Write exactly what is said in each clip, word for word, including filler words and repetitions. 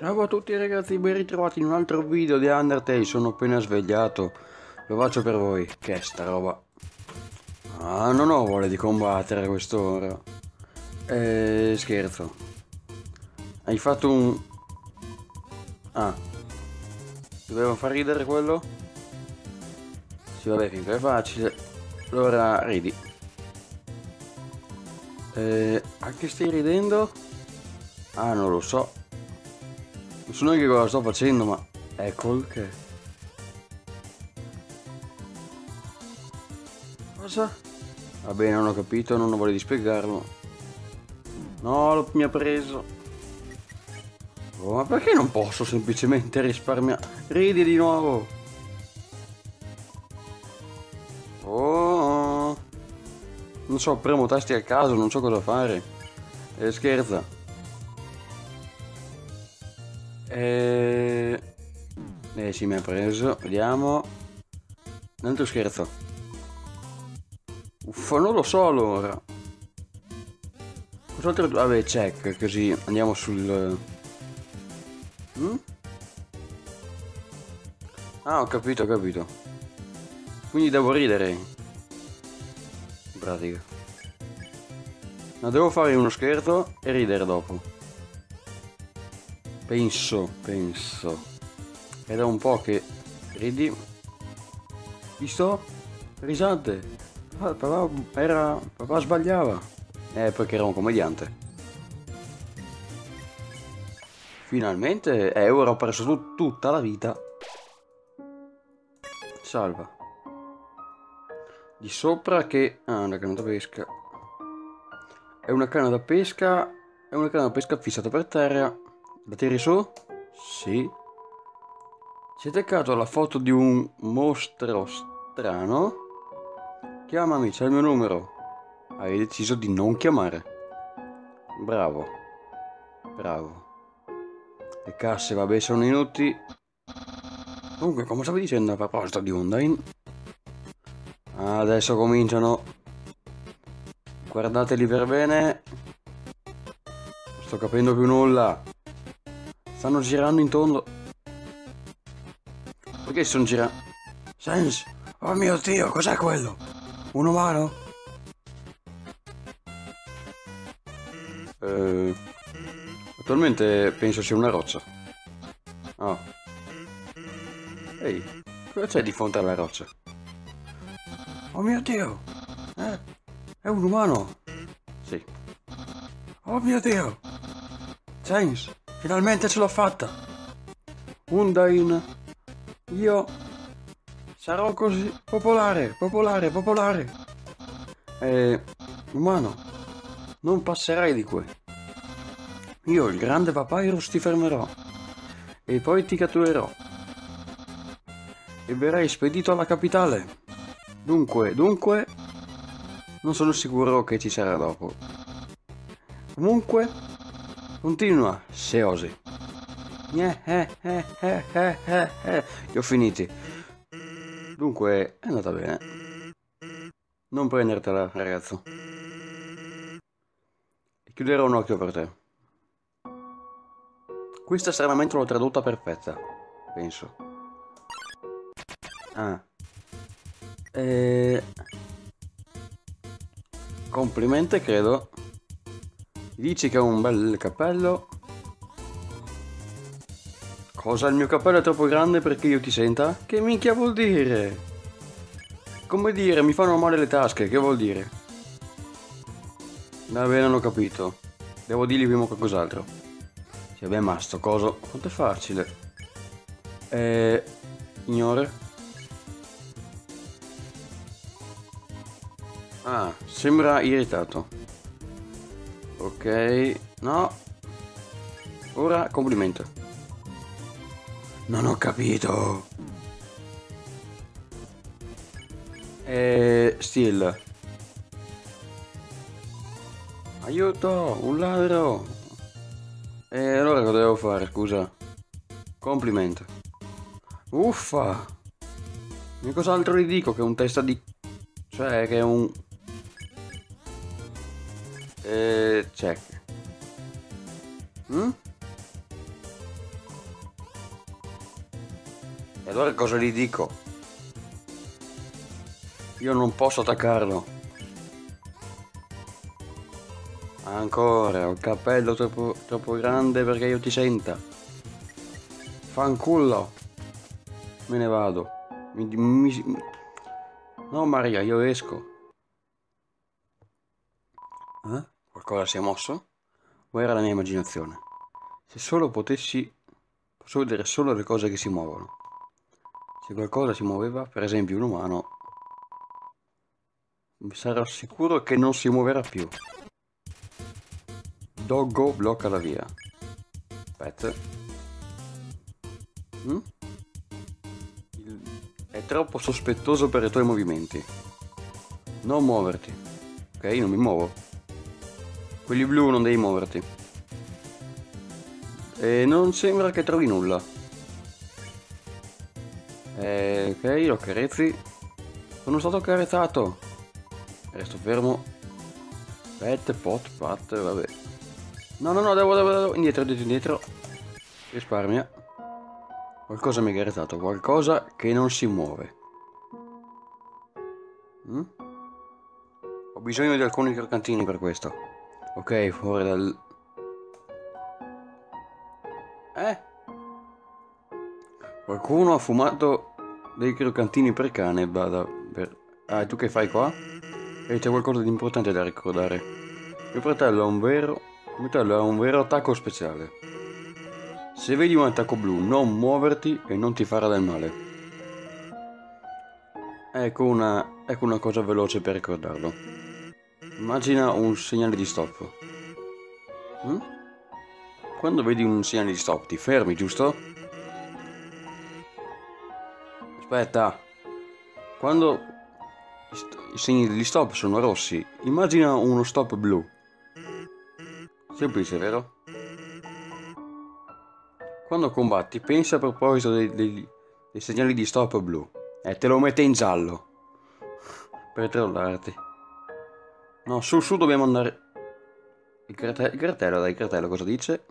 Ciao a tutti ragazzi, ben ritrovati in un altro video di Undertale. Sono appena svegliato, lo faccio per voi. Che è sta roba? Ah, non ho voglia di combattere a quest'ora. Eh, scherzo. Hai fatto un... Ah, dovevo far ridere quello? Sì, vabbè, finché è facile. Allora, ridi. Eh, a che stai ridendo? Ah, non lo so. Non so neanche cosa sto facendo, ma... Ecco il che... Cosa? Va bene, non ho capito, non ho voglia di spiegarlo. No, lo- mi ha preso. Oh, ma perché non posso semplicemente risparmiare? Ridi di nuovo. Oh, non so, premo tasti a caso, non so cosa fare. Eh, scherza. Eh... eh sì, mi ha preso. Vediamo. Un altro scherzo. Uffa, non lo so allora. Cos'altro... Vabbè, check, così andiamo sul... Mm? Ah, ho capito, ho capito. Quindi devo ridere. In pratica. No, devo fare uno scherzo e ridere dopo. Penso, penso. È da un po' che ridi. Visto? Risate. Ah, papà era... papà sbagliava. Eh, perché era un commediante. Finalmente, eh, ora ho perso tu- tutta la vita. Salva. Di sopra che... Ah, una canna da pesca. È una canna da pesca... È una canna da pesca fissata per terra. La tiri su? Sì. Si è attaccato alla foto di un mostro strano. Chiamami, c'è il mio numero. Hai deciso di non chiamare. Bravo. Bravo. Le casse, vabbè, sono inutili. Comunque, come stavi dicendo a proposito di Undyne? Adesso cominciano. Guardateli per bene. Non sto capendo più nulla. Stanno girando intorno. Perché si sono girando? Sans! Oh mio Dio, cos'è quello? Un umano? Eh, attualmente penso sia una roccia. Oh. Ehi, cosa c'è di fronte alla roccia? Oh mio Dio! Eh, è un umano! Sì. Oh mio Dio! Sans, finalmente ce l'ho fatta! Undyne, io sarò così popolare, popolare, popolare! Eh, umano, non passerai di qui. Io, il grande Papyrus, ti fermerò e poi ti catturerò e verrai spedito alla capitale. Dunque, dunque, non sono sicuro che ci sarà dopo. Comunque, continua, se osi. Eh, eh, eh, eh, eh, eh, eh. Li ho finiti. Dunque, è andata bene. Non prendertela, ragazzo. E chiuderò un occhio per te. Questa stranamente l'ho tradotta perfetta, penso. Ah. E... Complimenti, credo. Dici che ho un bel cappello. Cosa? Il mio cappello è troppo grande perché io ti senta? Che minchia vuol dire? Come dire, mi fanno male le tasche, che vuol dire? Va bene, non ho capito. Devo dirgli prima qualcos'altro. Sì, beh, ma sto coso... Quanto è facile? Eh... Ignore. Ah, sembra irritato. Ok, no. Ora complimento. Non ho capito. Eh, Still. Aiuto, un ladro. E allora cosa devo fare, scusa? Complimento. Uffa. E cos'altro gli dico che è un testa di... Cioè, che è un... Eh, check. Mm? E allora cosa gli dico? Io non posso attaccarlo. Ancora, un cappello troppo, troppo grande perché io ti senta. Fanculo. Me ne vado. Mi, mi... No Maria, io esco. Eh? Qualcosa si è mosso? O era la mia immaginazione? Se solo potessi... Posso vedere solo le cose che si muovono. Se qualcosa si muoveva, per esempio un umano, sarò sicuro che non si muoverà più. Doggo blocca la via. Aspetta. Mm? Il... È troppo sospettoso per i tuoi movimenti. Non muoverti. Ok, non mi muovo. Quelli blu non devi muoverti. E non sembra che trovi nulla. E... Ok, lo carezzi. Sono stato carezzato. Resto fermo. Pet, pot, pat, vabbè. No, no, no, devo, devo, devo. Indietro, indietro, indietro. Risparmia. Qualcosa mi ha carezzato. Qualcosa che non si muove. Mm? Ho bisogno di alcuni croccantini per questo. Ok, fuori dal... Eh? Qualcuno ha fumato dei croccantini per cane, vada per... Ah, e tu che fai qua? E c'è qualcosa di importante da ricordare. Mio fratello ha un vero... Mio fratello ha un vero attacco speciale. Se vedi un attacco blu, non muoverti e non ti farà del male. Ecco una... Ecco una cosa veloce per ricordarlo. Immagina un segnale di stop. Mm? Quando vedi un segnale di stop, ti fermi, giusto? Aspetta. Quando i segni di stop sono rossi, immagina uno stop blu. Semplice, vero? Quando combatti, pensa a proposito dei, dei, dei segnali di stop blu. E te lo mette in giallo. Per trollarti. No, su, su dobbiamo andare... Il, crate il cartello, dai, il cartello cosa dice?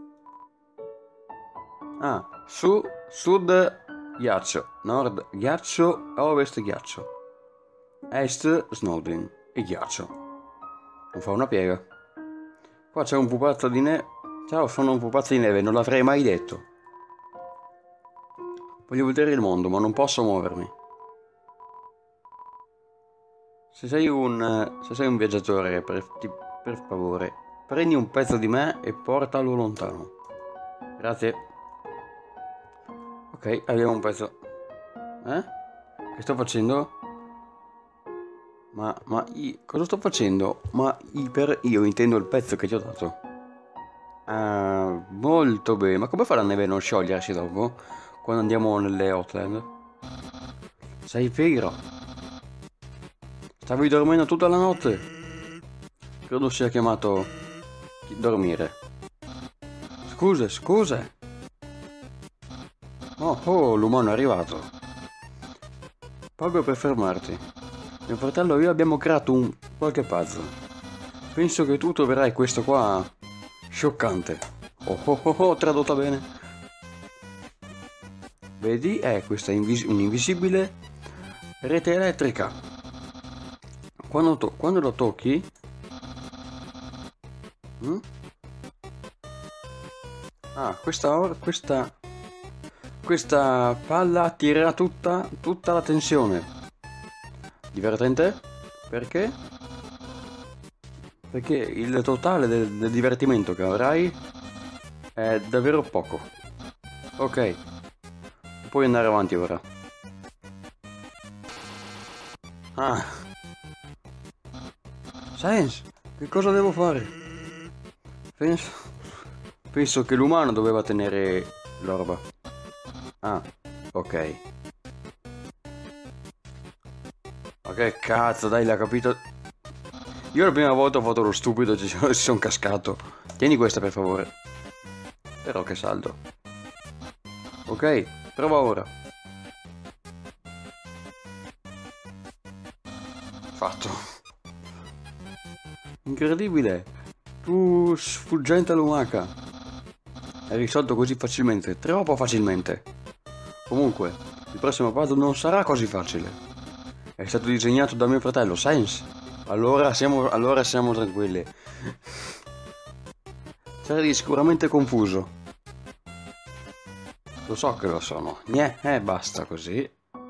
Ah, su, sud, ghiaccio. Nord, ghiaccio, ovest, ghiaccio. Est, Snowdin e ghiaccio. Non fa una piega. Qua c'è un pupazzo di neve. Ciao, sono un pupazzo di neve, non l'avrei mai detto. Voglio vedere il mondo, ma non posso muovermi. Se sei un, se sei un viaggiatore, per, ti, per favore, prendi un pezzo di me e portalo lontano. Grazie. Ok, abbiamo un pezzo. Eh? Che sto facendo? Ma, ma, io, cosa sto facendo? Ma per io intendo il pezzo che ti ho dato. Ah, molto bene. Ma come fa la neve a non sciogliersi dopo? Quando andiamo nelle Outland? Sei pigro. Stavi dormendo tutta la notte. Credo sia chiamato dormire. Scusa, scusa. Oh, oh, l'umano è arrivato. Proprio per fermarti. Mio fratello e io abbiamo creato un qualche puzzle. Penso che tu troverai questo qua scioccante. Oh oh oh, oh tradotta bene. Vedi? È questa invis un'invisibile rete elettrica. Quando, to quando lo tocchi... Mm? Ah, questa, questa, questa palla attirerà tutta, tutta la tensione. Divertente? Perché? Perché il totale del, del divertimento che avrai è davvero poco. Ok, puoi andare avanti ora. Ah. Science, che cosa devo fare? Penso, penso che l'umano doveva tenere l'orba. Ah, ok. Ma che cazzo, dai, l'ha capito. Io la prima volta ho fatto lo stupido e ci sono cascato. Tieni questa per favore. Però che saldo. Ok, prova ora. Fatto. Incredibile. Tu sfuggente lumaca. Hai risolto così facilmente. Troppo facilmente. Comunque, il prossimo puzzle non sarà così facile. È stato disegnato da mio fratello, Sans. Allora siamo, allora siamo tranquilli. Sarei sicuramente confuso. Lo so che lo sono. Nieh, eh, basta così.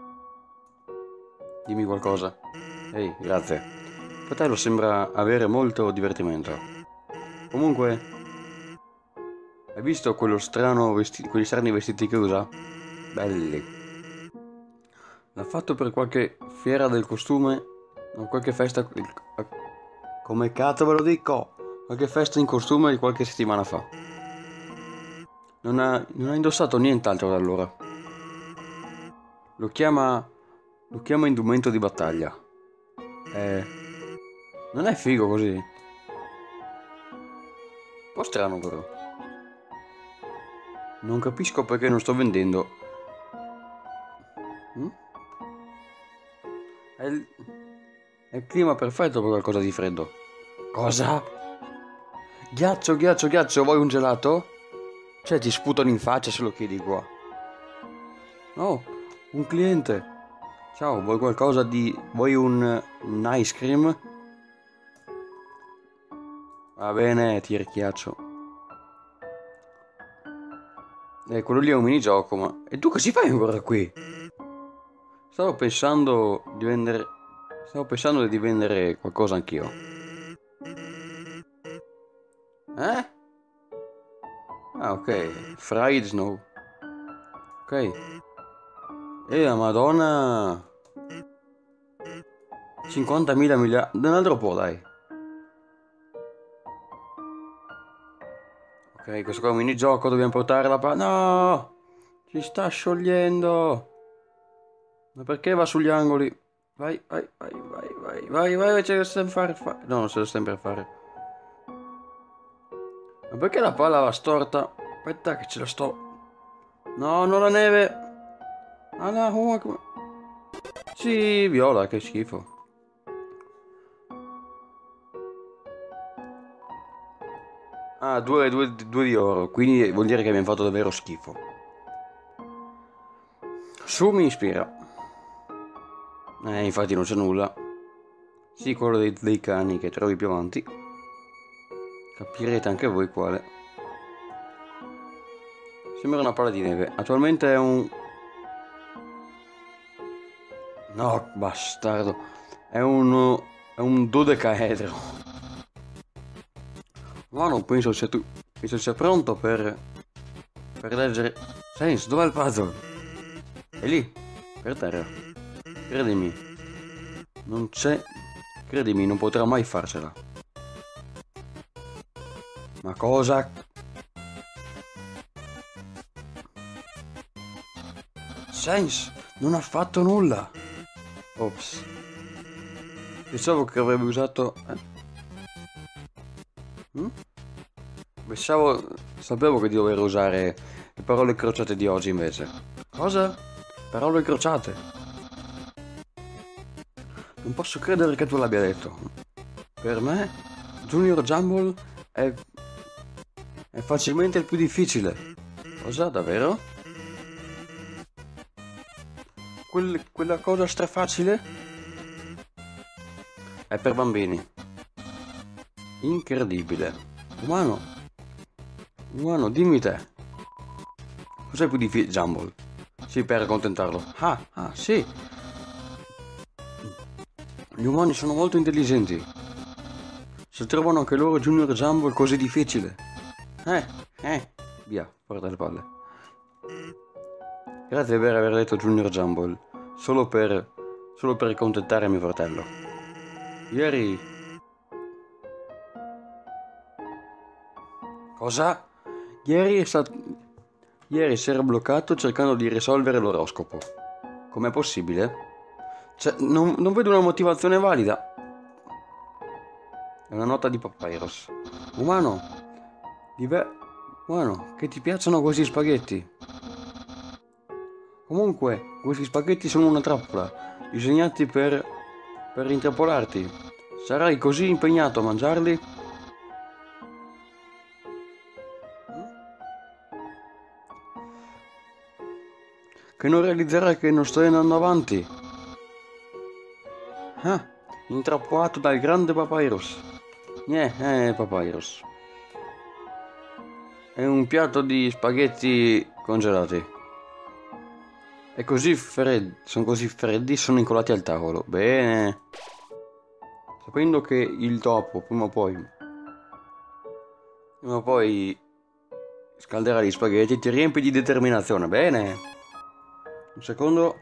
Dimmi qualcosa. Ehi, grazie. Fratello sembra avere molto divertimento. Comunque, hai visto quello strano vesti- quegli strani vestiti che usa? Belli. L'ha fatto per qualche fiera del costume? O qualche festa... Come cazzo ve lo dico? Qualche festa in costume di qualche settimana fa. Non ha, non ha indossato nient'altro da allora. Lo chiama... Lo chiama indumento di battaglia. Eh... Non è figo così? Un po' strano però. Non capisco perché non sto vendendo. Mm? È il... È il clima perfetto per qualcosa di freddo. Cosa? Ghiaccio, ghiaccio, ghiaccio, vuoi un gelato? Cioè ti sputano in faccia se lo chiedi qua. Oh, un cliente. Ciao, vuoi qualcosa di... Vuoi un, un ice cream? Va bene, ti righiaccio. Eh, quello lì è un minigioco, ma... E tu che ci fai ancora qui? Stavo pensando di vendere... Stavo pensando di vendere qualcosa anch'io. Eh? Ah, ok. Fried Snow. Ok. E la Madonna... cinquantamila miliardi... Un altro po', dai. Ok, questo qua è un minigioco, dobbiamo portare la palla... No! Si sta sciogliendo! Ma perché va sugli angoli? Vai, vai, vai, vai, vai, vai, vai, ce lo sempre fare, fare. No, non se lo sempre fare. Ma perché la palla va storta? Aspetta che ce la sto... No, non la neve! Ah no, come... Sì, viola, che schifo. Ah, due, due, due di oro, quindi vuol dire che abbiamo fatto davvero schifo. Su mi ispira. Eh, infatti non c'è nulla. Sì, quello dei, dei cani che trovi più avanti. Capirete anche voi quale. Sembra una palla di neve. Attualmente è un... No, bastardo. È un... È un dodecaedro. Ma non penso sia tu... Penso sia pronto per... Per leggere... Sans, dov'è il puzzle? È lì, per terra. Credimi. Non c'è... Credimi, non potrà mai farcela. Ma cosa? Sans, non ha fatto nulla. Ops. Pensavo che avrebbe usato... Eh? Mm? Pensavo... Sapevo che di dover usare le parole crociate di oggi invece. Cosa? Parole crociate. Non posso credere che tu l'abbia detto. Per me, Junior Jumble è... è facilmente il più difficile. Cosa, davvero? Quel, quella cosa strafacile? È per bambini. Incredibile. Umano. Umano, dimmi te. Cos'è più difficile? Jumble. Sì, per accontentarlo. Ah, ah, sì. Gli umani sono molto intelligenti. Se trovano anche loro Junior Jumble così difficile. Eh, eh. Via, guarda le palle. Grazie per aver detto Junior Jumble. Solo per... Solo per accontentare mio fratello. Ieri... Cosa? Ieri è stato... Ieri si era bloccato cercando di risolvere l'oroscopo. Com'è possibile? Cioè, non, non vedo una motivazione valida. È una nota di Papyrus. Umano, diver... Umano, che ti piacciono questi spaghetti? Comunque, questi spaghetti sono una trappola, disegnati per... per intrappolarti. Sarai così impegnato a mangiarli? che non realizzerai che non stai andando avanti. Ah, intrappolato dal grande Papyrus. Niente, eh, Papyrus. È un piatto di spaghetti congelati. È così freddi, sono così freddi, sono incollati al tavolo. Bene. Sapendo che il topo prima o poi prima o poi scalderà gli spaghetti, ti riempi di determinazione. Bene. Un secondo.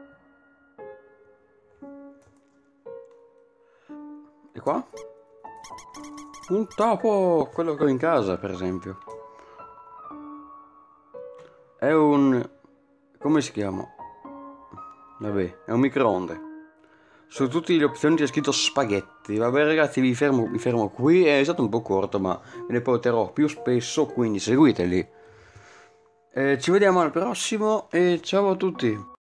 E qua? Un topo, quello che ho in casa, per esempio. È un... come si chiama? Vabbè, è un microonde. Su tutte le opzioni c'è scritto spaghetti. Vabbè ragazzi, vi fermo, mi fermo qui. È stato un po' corto, ma ve ne porterò più spesso, quindi seguiteli. Eh, ci vediamo al prossimo e ciao a tutti.